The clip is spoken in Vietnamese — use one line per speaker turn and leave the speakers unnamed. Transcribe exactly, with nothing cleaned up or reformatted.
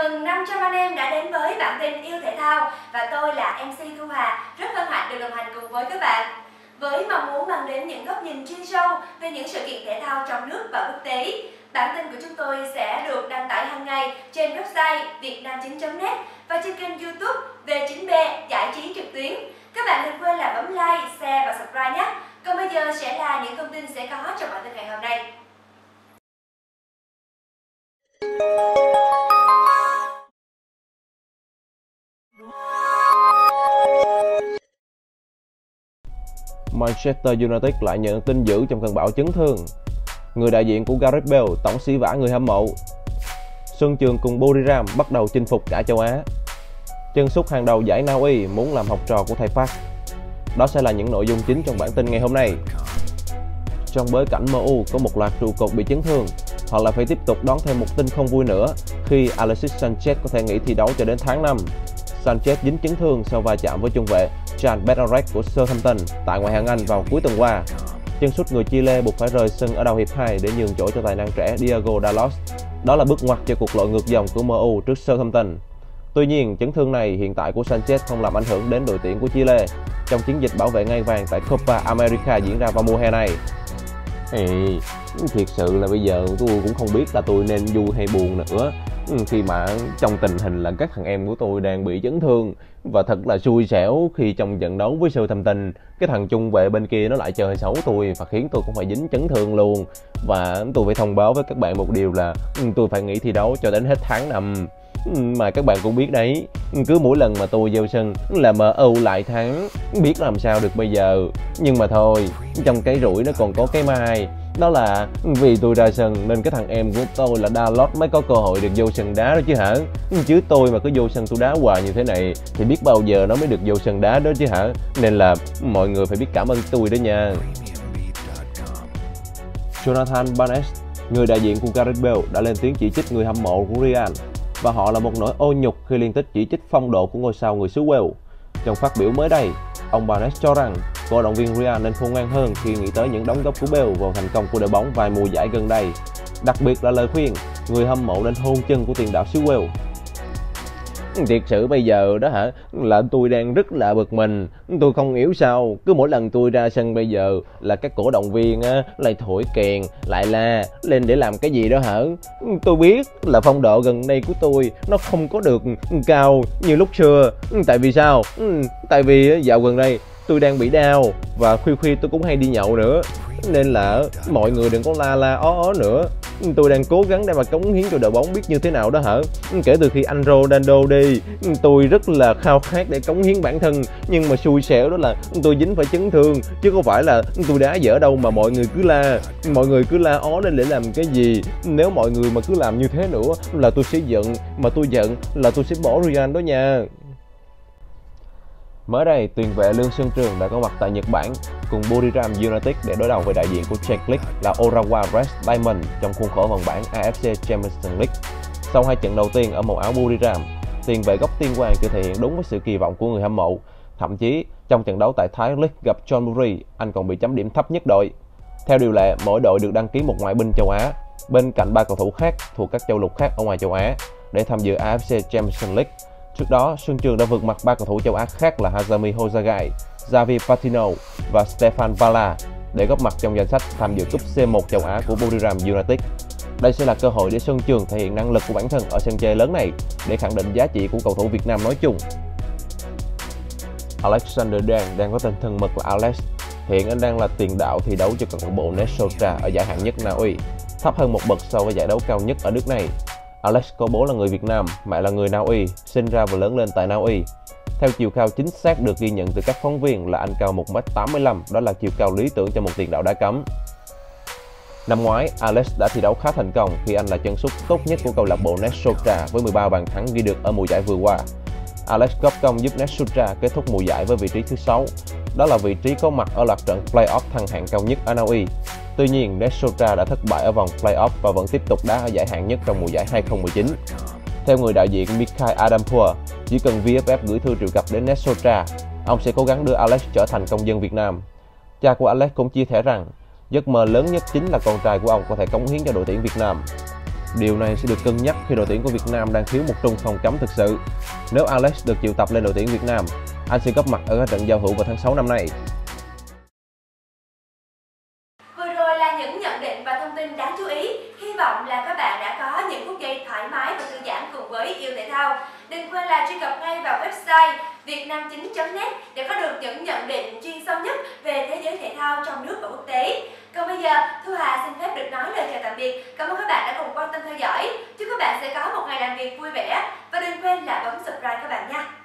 mừng năm trăm anh em đã đến với bản tin yêu thể thao và tôi là em xê Thu Hà, rất hân hạnh được đồng hành cùng với các bạn. Với mong muốn mang đến những góc nhìn chuyên sâu về những sự kiện thể thao trong nước và quốc tế, bản tin của chúng tôi sẽ được đăng tải hàng ngày trên website vietnam chín chấm net và trên kênh YouTube V chín B giải trí trực tuyến. Các bạn đừng quên là bấm like, share và subscribe nhé. Còn bây giờ sẽ là những thông tin sẽ có trong bản tin ngày hôm nay.
Manchester United lại nhận tin dữ trong cơn bão chấn thương. Người đại diện của Gareth Bale tổng sỉ vả người hâm mộ. Xuân Trường cùng Buriram bắt đầu chinh phục cả châu Á. Chân sút hàng đầu giải Na Uy muốn làm học trò của thầy Park. Đó sẽ là những nội dung chính trong bản tin ngày hôm nay. Trong bối cảnh em u có một loạt trụ cột bị chấn thương, họ lại phải tiếp tục đón thêm một tin không vui nữa khi Alexis Sanchez có thể nghỉ thi đấu cho đến tháng năm. Sanchez dính chấn thương sau va chạm với trung vệ Jan Bednarek của Southampton tại ngoại hạng Anh vào cuối tuần qua. Chân sút người Chile buộc phải rời sân ở đầu hiệp hai để nhường chỗ cho tài năng trẻ Diego Dalot. Đó là bước ngoặt cho cuộc lội ngược dòng của em u trước Southampton. Tuy nhiên, chấn thương này hiện tại của Sanchez không làm ảnh hưởng đến đội tuyển của Chile trong chiến dịch bảo vệ ngai vàng tại Copa America diễn ra vào mùa hè này. Ê, thiệt sự là bây giờ tôi cũng không biết là tôi nên vui hay buồn nữa, khi mà trong tình hình là các thằng em của tôi đang bị chấn thương. Và thật là xui xẻo khi trong trận đấu với Southampton, cái thằng trung vệ bên kia nó lại chơi xấu tôi và khiến tôi cũng phải dính chấn thương luôn. Và tôi phải thông báo với các bạn một điều là tôi phải nghỉ thi đấu cho đến hết tháng năm. Mà các bạn cũng biết đấy, cứ mỗi lần mà tôi vào sân là em u lại thắng, biết làm sao được bây giờ. Nhưng mà thôi, trong cái rủi nó còn có cái mai. Đó là vì tôi ra sân nên cái thằng em của tôi là Dalot mới có cơ hội được vô sân đá đó chứ hả. Chứ tôi mà cứ vô sân tôi đá hoài như thế này thì biết bao giờ nó mới được vô sân đá đó chứ hả. Nên là mọi người phải biết cảm ơn tôi đó nha. Jonathan Barnes, người đại diện của Gareth Bale, đã lên tiếng chỉ trích người hâm mộ của Real và họ là một nỗi ô nhục khi liên tiếp chỉ trích phong độ của ngôi sao người xứ Wales. Trong phát biểu mới đây, ông Barnes cho rằng cổ động viên Real nên khôn ngoan hơn khi nghĩ tới những đóng góp của Bale vào thành công của đội bóng vài mùa giải gần đây. Đặc biệt là lời khuyên người hâm mộ nên hôn chân của tiền đạo xứ Wales. Thiệt sự bây giờ đó hả, là tôi đang rất là bực mình. Tôi không hiểu sao cứ mỗi lần tôi ra sân bây giờ là các cổ động viên á lại thổi kèn, lại la lên để làm cái gì đó hả. Tôi biết là phong độ gần đây của tôi nó không có được cao như lúc xưa. Tại vì sao? Tại vì dạo gần đây tôi đang bị đau và khuya khuya tôi cũng hay đi nhậu nữa. Nên là mọi người đừng có la la ó ó nữa. Tôi đang cố gắng để mà cống hiến cho đội bóng biết như thế nào đó hả. Kể từ khi anh Ronaldo đi, tôi rất là khao khát để cống hiến bản thân. Nhưng mà xui xẻo đó là tôi dính phải chấn thương, chứ không phải là tôi đá dở đâu mà mọi người cứ la. Mọi người cứ la ó lên để làm cái gì. Nếu mọi người mà cứ làm như thế nữa là tôi sẽ giận. Mà tôi giận là tôi sẽ bỏ Real đó nha. Mới đây, tiền vệ Lương Xuân Trường đã có mặt tại Nhật Bản cùng Buriram United để đối đầu với đại diện của Czech League là Urawa Red Diamond trong khuôn khổ vòng bảng a ép xê Champions League. Sau hai trận đầu tiên ở màu áo Buriram, tiền vệ gốc Tiên Quang chưa thể hiện đúng với sự kỳ vọng của người hâm mộ. Thậm chí, trong trận đấu tại Thái League gặp John Murray, anh còn bị chấm điểm thấp nhất đội. Theo điều lệ, mỗi đội được đăng ký một ngoại binh châu Á, bên cạnh ba cầu thủ khác thuộc các châu lục khác ở ngoài châu Á để tham dự a ép xê Champions League. Trước đó, Xuân Trường đã vượt mặt ba cầu thủ châu Á khác là Hazami Hozagai, Javi Patino và Stefan Vala để góp mặt trong danh sách tham dự cúp xê một châu Á của Buriram United. Đây sẽ là cơ hội để Xuân Trường thể hiện năng lực của bản thân ở sân chơi lớn này để khẳng định giá trị của cầu thủ Việt Nam nói chung. Alexander Đan đang có tên thân mật là Alex. Hiện anh đang là tiền đạo thi đấu cho câu lạc bộ Nessotra ở giải hạng nhất Na Uy, thấp hơn một bậc so với giải đấu cao nhất ở nước này. Alex có bố là người Việt Nam, mẹ là người Na Uy, sinh ra và lớn lên tại Na Uy. Theo chiều cao chính xác được ghi nhận từ các phóng viên là anh cao một mét tám mươi lăm, đó là chiều cao lý tưởng cho một tiền đạo đá cấm. Năm ngoái, Alex đã thi đấu khá thành công khi anh là chân sút tốt nhất của câu lạc bộ Nessotra với mười ba bàn thắng ghi được ở mùa giải vừa qua. Alex góp công giúp Nessotra kết thúc mùa giải với vị trí thứ sáu, đó là vị trí có mặt ở loạt trận play-off thăng hạng cao nhất ở Na Uy. Tuy nhiên, Nessotra đã thất bại ở vòng play-off và vẫn tiếp tục đá ở giải hạng nhất trong mùa giải hai không một chín. Theo người đại diện Mikhail Adampour, chỉ cần vê ép ép gửi thư triệu tập đến Nessotra, ông sẽ cố gắng đưa Alex trở thành công dân Việt Nam. Cha của Alex cũng chia sẻ rằng, giấc mơ lớn nhất chính là con trai của ông có thể cống hiến cho đội tuyển Việt Nam. Điều này sẽ được cân nhắc khi đội tuyển của Việt Nam đang thiếu một trung phòng cấm thực sự. Nếu Alex được triệu tập lên đội tuyển Việt Nam, anh sẽ góp mặt ở các trận giao hữu vào tháng sáu năm nay.
Vừa rồi là những nhận định và thông tin đáng chú ý. Hy vọng là các bạn đã có những phút giây thoải mái và thư giãn cùng với yêu thể thao. Đừng quên là truy cập ngay vào website vietnam chín chấm net để có được những nhận định chuyên sâu nhất về thế giới thể thao trong nước và quốc tế. Còn bây giờ, Thu Hà xin phép được nói lời chào tạm biệt. Cảm ơn các bạn đã cùng quan tâm theo dõi. Chúc các bạn sẽ có một ngày làm việc vui vẻ. Và đừng quên là bấm subscribe các bạn nha.